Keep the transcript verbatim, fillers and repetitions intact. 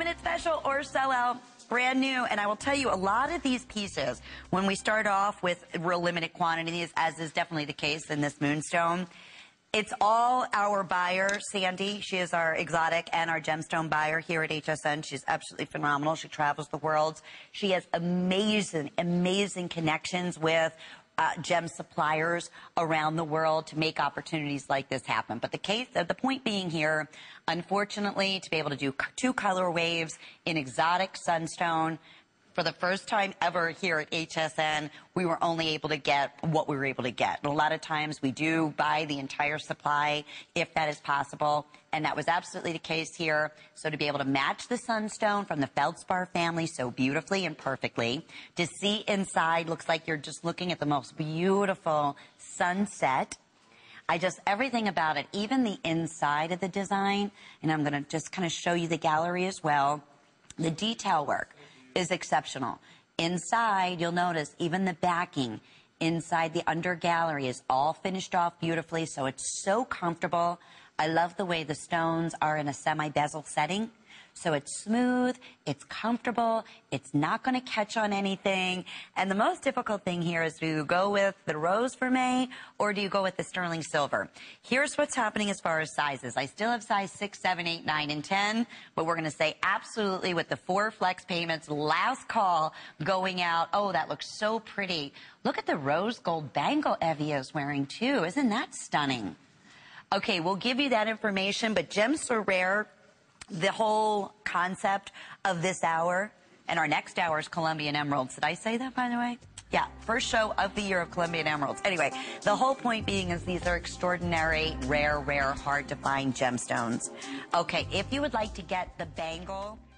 limited special or sell out. Brand new, and I will tell you, a lot of these pieces, when we start off with real limited quantities, as is definitely the case in this moonstone, it's all our buyer, Sandy. She is our exotic and our gemstone buyer here at H S N. She's absolutely phenomenal. She travels the world. She has amazing, amazing connections with uh, gem suppliers around the world to make opportunities like this happen. But the case, uh, the point being here, unfortunately, to be able to do two color waves in exotic sunstone, for the first time ever here at H S N, we were only able to get what we were able to get. And a lot of times we do buy the entire supply if that is possible. And that was absolutely the case here. So to be able to match the sunstone from the feldspar family so beautifully and perfectly, to see inside looks like you're just looking at the most beautiful sunset. I just, everything about it, even the inside of the design, and I'm going to just kind of show you the gallery as well, the detail work is exceptional. Inside, you'll notice even the backing inside the under gallery is all finished off beautifully, so it's so comfortable. I love the way the stones are in a semi-bezel setting. So it's smooth, it's comfortable, it's not going to catch on anything. And the most difficult thing here is, do you go with the rose vermeil or do you go with the sterling silver? Here's what's happening as far as sizes. I still have size six, seven, eight, nine, and ten, but we're going to say absolutely with the four flex payments, last call going out. Oh, that looks so pretty. Look at the rose gold bangle Evie is wearing too. Isn't that stunning? Okay, we'll give you that information, but gems so rare. The whole concept of this hour, and our next hour is Colombian Emeralds. Did I say that, by the way? Yeah, first show of the year of Colombian Emeralds. Anyway, the whole point being is these are extraordinary, rare, rare, hard to find gemstones. Okay, if you would like to get the bangle